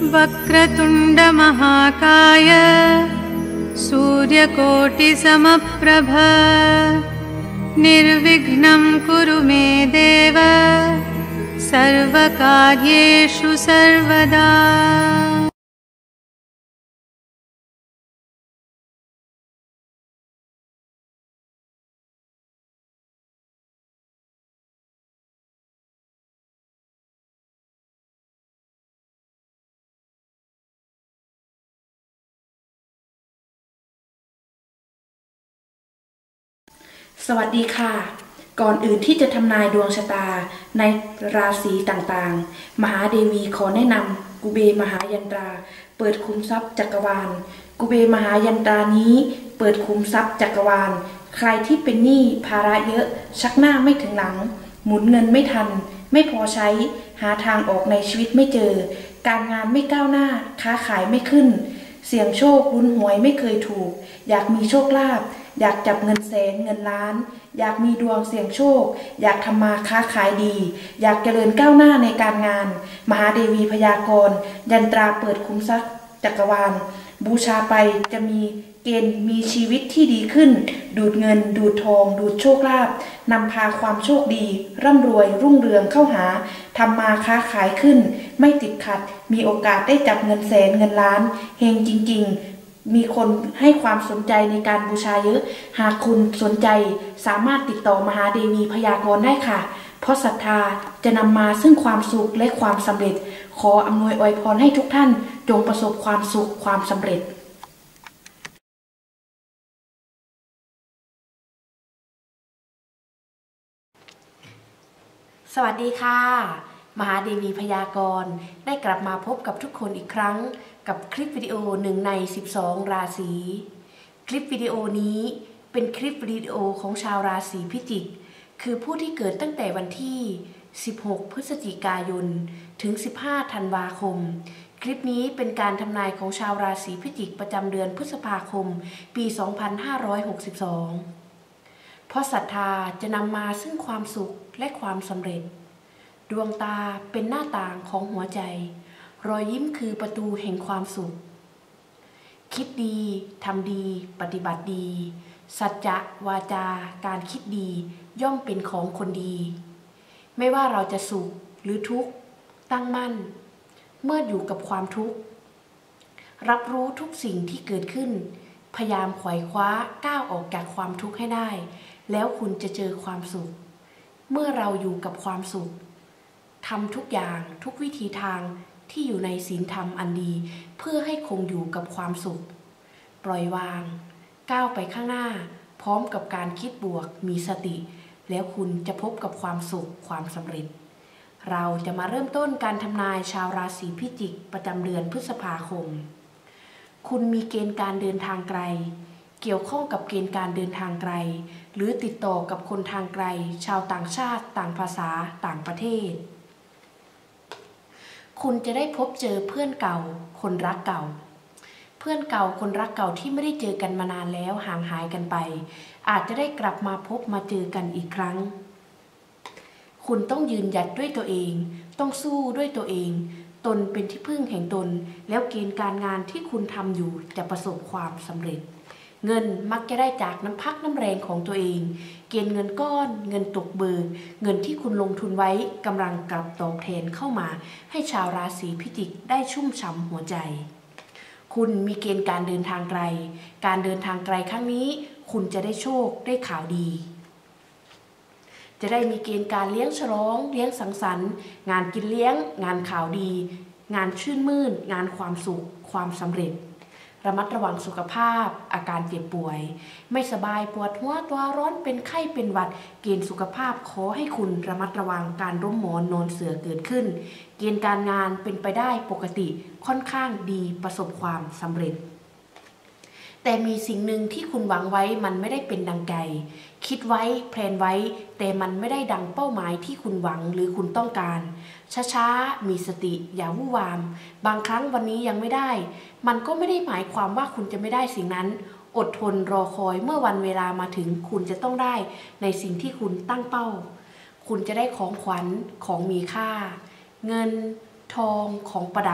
वक्रतुण्ड महाकाय सूर्यकोटिसमप्रभ निर्विघ्नं कुरु मे देव सर्वकार्येषु सर्वदा। สวัสดีค่ะก่อนอื่นที่จะทำนายดวงชะตาในราศีต่างๆมหาเดวีขอแนะนำกุเบมหายันตราเปิดคุมทรัพย์จักรวาลกุเบมหายันตรานี้เปิดคุมทรัพย์จักรวาลใครที่เป็นหนี้ภาระเยอะชักหน้าไม่ถึงหลังหมุนเงินไม่ทันไม่พอใช้หาทางออกในชีวิตไม่เจอการงานไม่ก้าวหน้าค้าขายไม่ขึ้นเสี่ยงโชคลุ้นหวยไม่เคยถูกอยากมีโชคลาภอยากจับเงินแสนเงินล้านอยากมีดวงเสี่ยงโชคอยากทำมาค้าขายดีอยากเจริญก้าวหน้าในการงานมหาเดวีพยากรณ์ยันตราเปิดคุมทรัพย์จักรวาลบูชาไปจะมีเกณฑ์มีชีวิตที่ดีขึ้นดูดเงินดูดทองดูดโชคลาภนำพาความโชคดีร่ำรวยรุ่งเรืองเข้าหาทำมาค้าขายขึ้นไม่ติดขัดมีโอกาสได้จับเงินแสนเงินล้านเฮงจริงๆมีคนให้ความสนใจในการบูชาเยอะหากคุณสนใจสามารถติดต่อมหาเดวีพยากรณ์ได้ค่ะเพราะศรัทธาจะนำมาซึ่งความสุขและความสำเร็จขออำนวยอวยพรให้ทุกท่านจงประสบความสุขความสำเร็จสวัสดีค่ะมหาเดวีพยากรณ์ได้กลับมาพบกับทุกคนอีกครั้งกับคลิปวิดีโอ1 ใน 12 ราศีคลิปวิดีโอนี้เป็นคลิปวิดีโอของชาวราศีพิจิกคือผู้ที่เกิดตั้งแต่วันที่16 พฤศจิกายนถึง15 ธันวาคมคลิปนี้เป็นการทำนายของชาวราศีพิจิกประจำเดือนพฤษภาคมปี 2562เพราะศรัทธาจะนำมาซึ่งความสุขและความสำเร็จดวงตาเป็นหน้าต่างของหัวใจรอยยิ้มคือประตูแห่งความสุขคิดดีทำดีปฏิบัติดีสัจจะวาจาการคิดดีย่อมเป็นของคนดีไม่ว่าเราจะสุขหรือทุกข์ตั้งมั่นเมื่ออยู่กับความทุกข์รับรู้ทุกสิ่งที่เกิดขึ้นพยายามไขว่คว้าก้าวออกจากความทุกข์ให้ได้แล้วคุณจะเจอความสุขเมื่อเราอยู่กับความสุขทำทุกอย่างทุกวิธีทางที่อยู่ในศีลธรรมอันดีเพื่อให้คงอยู่กับความสุขปล่อยวางก้าวไปข้างหน้าพร้อมกับการคิดบวกมีสติแล้วคุณจะพบกับความสุขความสำเร็จเราจะมาเริ่มต้นการทำนายชาวราศีพิจิกประจำเดือนพฤษภาคมคุณมีเกณฑ์การเดินทางไกลเกี่ยวข้องกับเกณฑ์การเดินทางไกลหรือติดต่อกับคนทางไกลชาวต่างชาติต่างภาษาต่างประเทศคุณจะได้พบเจอเพื่อนเก่าคนรักเก่าเพื่อนเก่าคนรักเก่าที่ไม่ได้เจอกันมานานแล้วห่างหายกันไปอาจจะได้กลับมาพบมาเจอกันอีกครั้งคุณต้องยืนหยัดด้วยตัวเองต้องสู้ด้วยตัวเองตนเป็นที่พึ่งแห่งตนแล้วเกณฑ์การงานที่คุณทำอยู่จะประสบความสำเร็จเงินมักจะได้จากน้ำพักน้ำแรงของตัวเองเกณฑ์เงินก้อนเงินตกเบิกเงินที่คุณลงทุนไว้กำลังกลับตอบแทนเข้ามาให้ชาวราศีพิจิกได้ชุ่มฉ่ำหัวใจคุณมีเกณฑ์การเดินทางไกลการเดินทางไกลครั้งนี้คุณจะได้โชคได้ข่าวดีจะได้มีเกณฑ์การเลี้ยงฉลองเลี้ยงสังสรรค์งานกินเลี้ยงงานข่าวดีงานชื่นมื่นงานความสุขความสำเร็จระมัดระวังสุขภาพอาการเจ็บป่วยไม่สบายปวดหัวตัวร้อนเป็นไข้เป็นหวัดเกณฑ์สุขภาพขอให้คุณระมัดระวังการล้มหมอนนอนเสื่อเกิดขึ้นเกณฑ์การงานเป็นไปได้ปกติค่อนข้างดีประสบความสำเร็จแต่มีสิ่งหนึ่งที่คุณหวังไว้มันไม่ได้เป็นดังใจคิดไว้แพลนไว้แต่มันไม่ได้ดังเป้าหมายที่คุณหวังหรือคุณต้องการช้าๆมีสติอย่าวู่วามบางครั้งวันนี้ยังไม่ได้มันก็ไม่ได้หมายความว่าคุณจะไม่ได้สิ่งนั้นอดทนรอคอยเมื่อวันเวลามาถึงคุณจะต้องได้ในสิ่งที่คุณตั้งเป้าคุณจะได้ของขวัญของมีค่าเงินทองของประดับ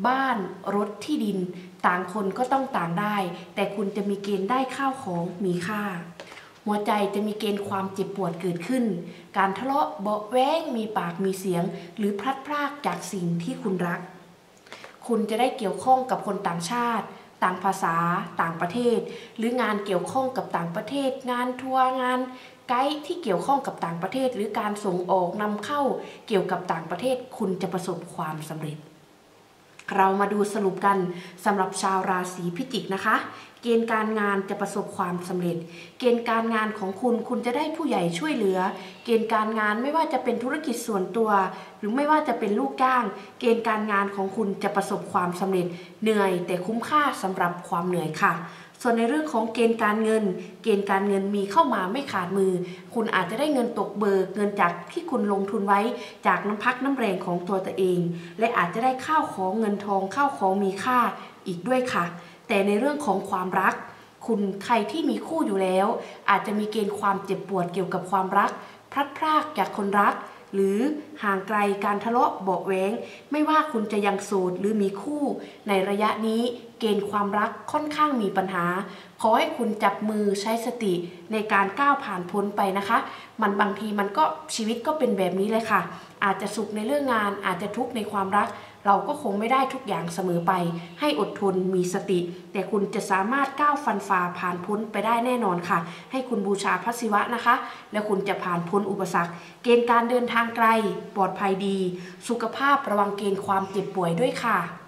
บ้านรถที่ดินต่างคนก็ต้องต่างได้แต่คุณจะมีเกณฑ์ได้ข้าวของมีค่าหัวใจจะมีเกณฑ์ความเจ็บปวดเกิดขึ้นการทะเลาะเบาะแว้งมีปากมีเสียงหรือพลัดพรากจากสิ่งที่คุณรักคุณจะได้เกี่ยวข้องกับคนต่างชาติต่างภาษาต่างประเทศหรืองานเกี่ยวข้องกับต่างประเทศงานทัวร์งานไกด์ที่เกี่ยวข้องกับต่างประเทศหรือการส่งออกนำเข้าเกี่ยวกับต่างประเทศคุณจะประสบความสำเร็จเรามาดูสรุปกันสำหรับชาวราศีพิจิกนะคะเกณฑ์การงานจะประสบความสำเร็จเกณฑ์การงานของคุณจะได้ผู้ใหญ่ช่วยเหลือเกณฑ์การงานไม่ว่าจะเป็นธุรกิจส่วนตัวหรือไม่ว่าจะเป็นลูกจ้างเกณฑ์การงานของคุณจะประสบความสำเร็จเหนื่อยแต่คุ้มค่าสำหรับความเหนื่อยค่ะส่วนในเรื่องของเกณฑ์การเงินเกณฑ์การเงินมีเข้ามาไม่ขาดมือคุณอาจจะได้เงินตกเบิกเงินจากที่คุณลงทุนไว้จากน้ำพักน้ำแรงของตัวเองและอาจจะได้ข้าวของเงินทองข้าวของมีค่าอีกด้วยค่ะแต่ในเรื่องของความรักคุณใครที่มีคู่อยู่แล้วอาจจะมีเกณฑ์ความเจ็บปวดเกี่ยวกับความรักพลัดพรากจากคนรักหรือห่างไกลการทะเลาะเบาะแว้งไม่ว่าคุณจะยังโสดหรือมีคู่ในระยะนี้เกณฑ์ความรักค่อนข้างมีปัญหาขอให้คุณจับมือใช้สติในการก้าวผ่านพ้นไปนะคะมันบางทีมันก็ชีวิตก็เป็นแบบนี้เลยค่ะอาจจะสุขในเรื่องงานอาจจะทุกข์ในความรักเราก็คงไม่ได้ทุกอย่างเสมอไปให้อดทนมีสติแต่คุณจะสามารถก้าวฟันฝ่าผ่านพ้นไปได้แน่นอนค่ะให้คุณบูชาพระศิวะนะคะแล้วคุณจะผ่านพ้นอุปสรรคเกณฑ์การเดินทางไกลปลอดภัยดีสุขภาพระวังเกณฑ์ความเจ็บป่วยด้วยค่ะ